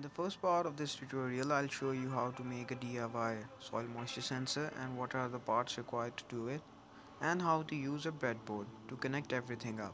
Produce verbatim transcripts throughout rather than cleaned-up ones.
In the first part of this tutorial, I'll show you how to make a D I Y soil moisture sensor and what are the parts required to do it, and how to use a breadboard to connect everything up.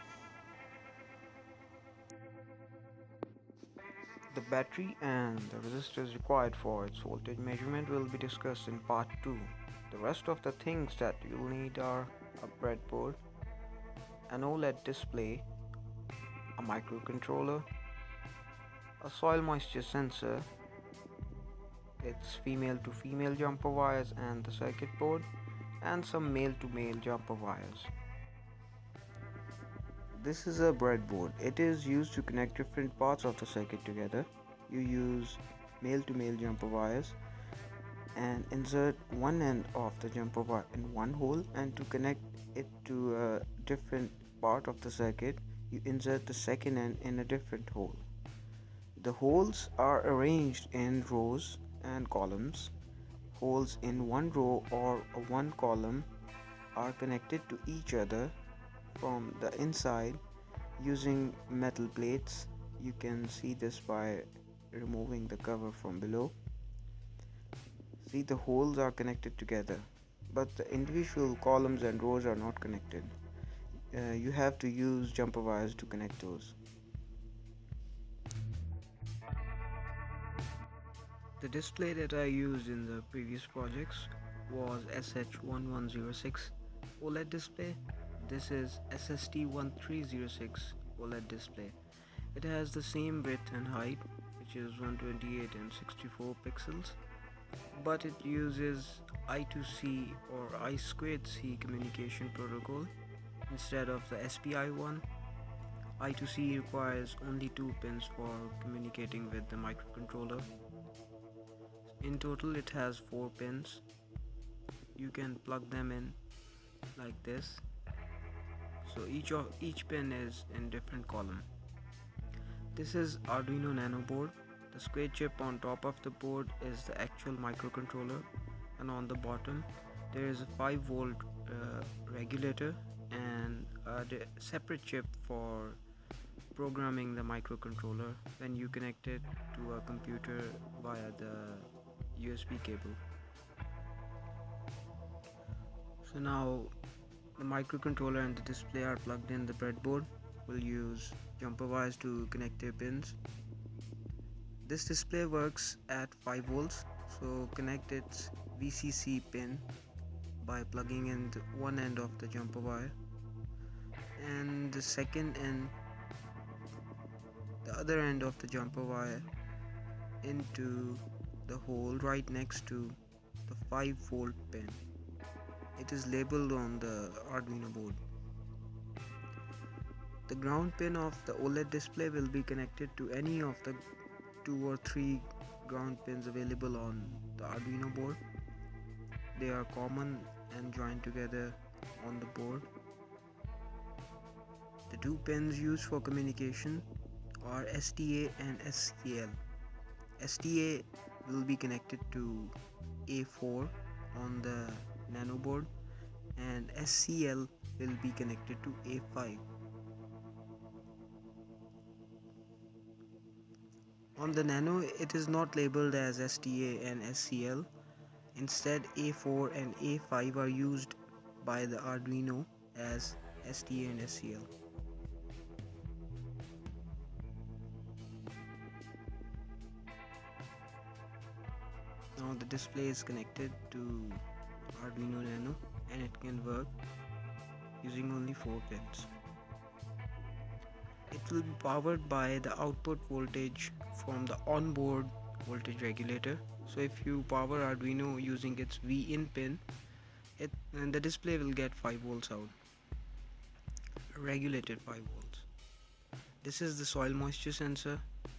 The battery and the resistors required for its voltage measurement will be discussed in part two. The rest of the things that you'll need are a breadboard, an OLED display, a microcontroller, a soil moisture sensor, its female to female jumper wires and the circuit board, and some male to male jumper wires. This is a breadboard. It is used to connect different parts of the circuit together. You use male to male jumper wires and insert one end of the jumper wire in one hole, and to connect it to a different part of the circuit you insert the second end in a different hole. The holes are arranged in rows and columns. Holes in one row or one column are connected to each other from the inside using metal plates. You can see this by removing the cover from below. See, the holes are connected together, but the individual columns and rows are not connected. Uh, you have to use jumper wires to connect those. The display that I used in the previous projects was S H one one zero six OLED display. This is S S T one three zero six OLED display. It has the same width and height, which is one twenty-eight and sixty-four pixels, but it uses I two C or I squared C communication protocol instead of the S P I one. I two C requires only two pins for communicating with the microcontroller. In total it has four pins. You can plug them in like this. So each of each pin is in different column. This is Arduino Nano board. The square chip on top of the board is the actual microcontroller, and on the bottom there is a five volt uh, regulator and a separate chip for programming the microcontroller when you connect it to a computer via the U S B cable. So now the microcontroller and the display are plugged in the breadboard. We'll use jumper wires to connect their pins. This display works at five volts, so connect its V C C pin by plugging in the one end of the jumper wire and the second end, the other end of the jumper wire, into the hole right next to the five volt pin. It is labeled on the Arduino board. The ground pin of the OLED display will be connected to any of the two or three ground pins available on the Arduino board. They are common and joined together on the board. The two pins used for communication are S T A and S C L. S T A will be connected to A four on the Nano board, and S C L will be connected to A five. On the Nano, it is not labeled as S T A and S C L. Instead, A four and A five are used by the Arduino as S T A and S C L. Now the display is connected to Arduino Nano and it can work using only four pins. It will be powered by the output voltage from the onboard voltage regulator. So if you power Arduino using its V in pin, it and the display will get five volts out, regulated five volts. This is the soil moisture sensor.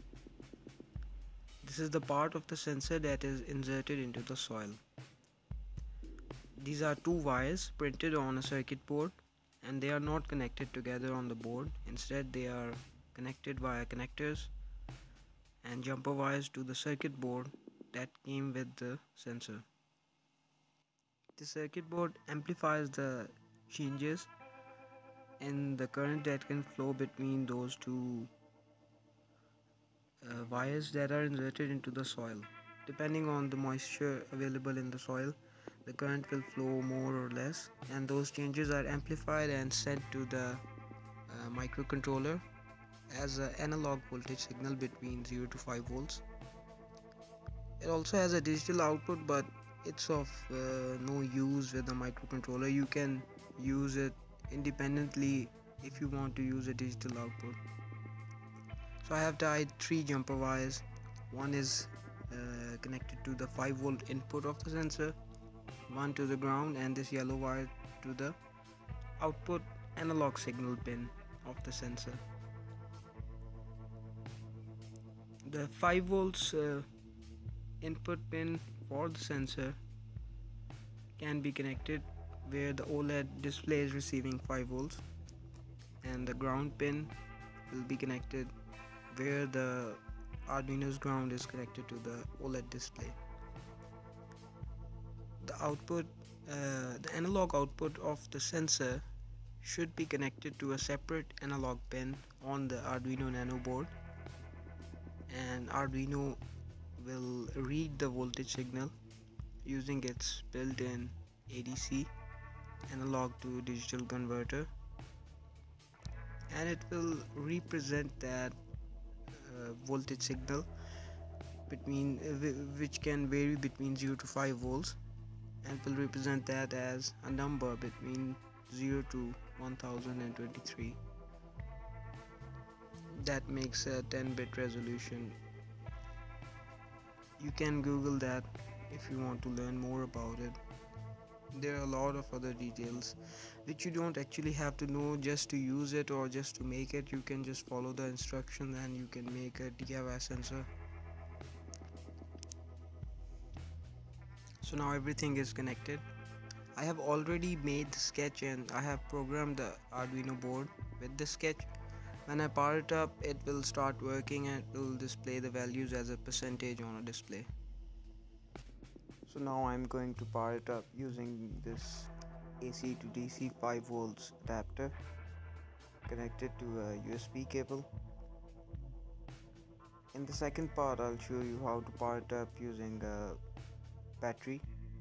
This is the part of the sensor that is inserted into the soil. These are two wires printed on a circuit board, and they are not connected together on the board. Instead, they are connected via connectors and jumper wires to the circuit board that came with the sensor. The circuit board amplifies the changes in the current that can flow between those two uh, wires that are inserted into the soil. Depending on the moisture available in the soil, the current will flow more or less, and those changes are amplified and sent to the uh, microcontroller as an analog voltage signal between zero to five volts. It also has a digital output, but it's of uh, no use with the microcontroller. You can use it independently if you want to use a digital output. So I have tied three jumper wires. One is uh, connected to the five volt input of the sensor, one to the ground, and this yellow wire to the output analog signal pin of the sensor. The five volts uh, input pin for the sensor can be connected where the OLED display is receiving five volts, and the ground pin will be connected where the Arduino's ground is connected to the OLED display. The output, uh, the analog output of the sensor should be connected to a separate analog pin on the Arduino Nano board, and Arduino will read the voltage signal using its built-in A D C, analog to digital converter, and it will represent that uh, voltage signal between uh, which can vary between zero to five volts, and will represent that as a number between zero to one thousand twenty-three. That makes a ten bit resolution. You can Google that if you want to learn more about it. There are a lot of other details which you don't actually have to know just to use it or just to make it. You can just follow the instructions and you can make a D I Y sensor. So now everything is connected. I have already made the sketch and I have programmed the Arduino board with the sketch. When I power it up, it will start working and it will display the values as a percentage on a display. So now I'm going to power it up using this A C to D C five volts adapter connected to a U S B cable. In the second part, I'll show you how to power it up using a battery.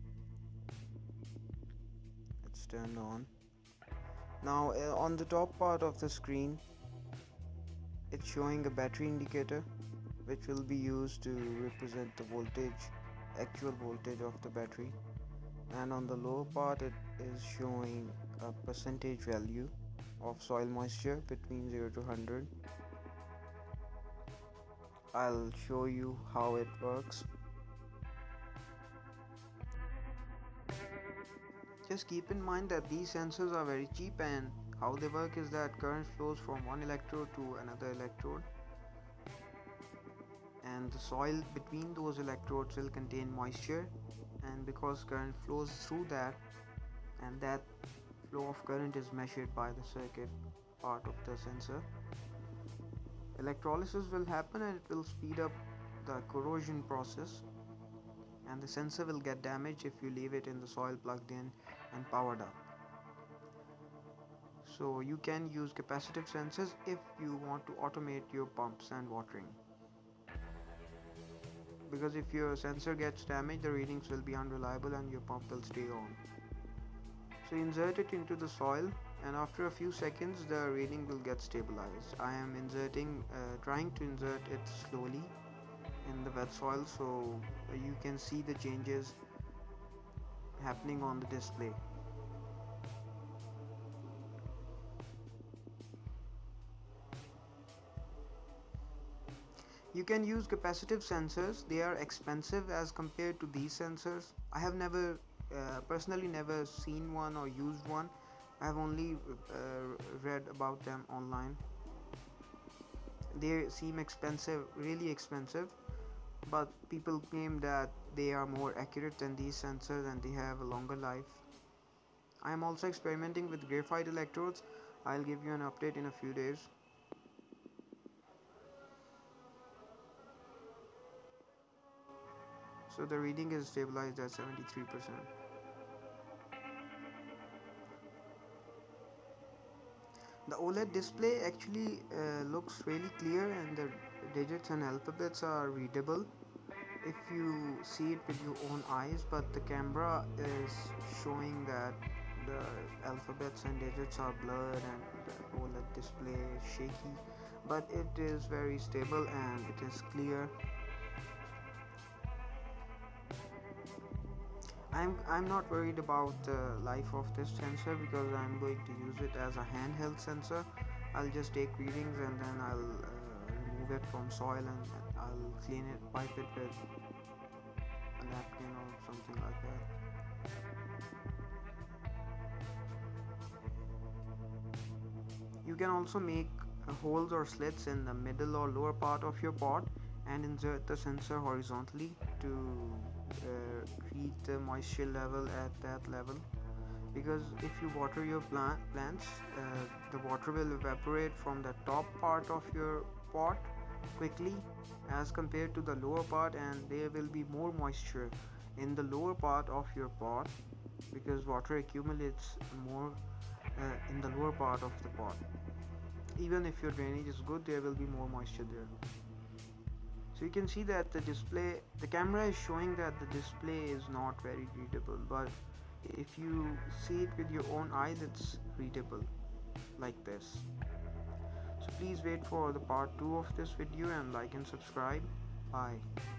It's turned on. Now uh, on the top part of the screen, it's showing a battery indicator which will be used to represent the voltage, actual voltage of the battery, and on the lower part it is showing a percentage value of soil moisture between zero to one hundred. I'll show you how it works. Just keep in mind that these sensors are very cheap, and how they work is that current flows from one electrode to another electrode, and the soil between those electrodes will contain moisture, and because current flows through that, and that flow of current is measured by the circuit part of the sensor, electrolysis will happen and it will speed up the corrosion process, and the sensor will get damaged if you leave it in the soil plugged in and powered up. So you can use capacitive sensors if you want to automate your pumps and watering, because if your sensor gets damaged, the readings will be unreliable and your pump will stay on. So insert it into the soil, and after a few seconds the reading will get stabilized. I am inserting uh, trying to insert it slowly in the wet soil so you can see the changes happening on the display. You can use capacitive sensors. They are expensive as compared to these sensors. I have never uh, personally never seen one or used one. I have only uh, read about them online. They seem expensive, really expensive, but people claim that they are more accurate than these sensors and they have a longer life. I am also experimenting with graphite electrodes. I'll give you an update in a few days. So the reading is stabilized at seventy-three percent. The OLED display actually uh, looks really clear, and the digits and alphabets are readable if you see it with your own eyes, but the camera is showing that the alphabets and digits are blurred and the OLED display is shaky, but it is very stable and it is clear. I'm, I'm not worried about the life of this sensor because I'm going to use it as a handheld sensor. I'll just take readings and then I'll uh, remove it from soil and I'll clean it, wipe it with a napkin or something like that. You can also make uh, holes or slits in the middle or lower part of your pot and insert the sensor horizontally to uh, read the moisture level at that level, because if you water your plant plants uh, the water will evaporate from the top part of your pot quickly as compared to the lower part, and there will be more moisture in the lower part of your pot because water accumulates more uh, in the lower part of the pot. Even if your drainage is good, there will be more moisture there. So you can see that the display, the camera is showing that the display is not very readable, but if you see it with your own eyes, it's readable like this. So please wait for the part two of this video and like and subscribe. Bye.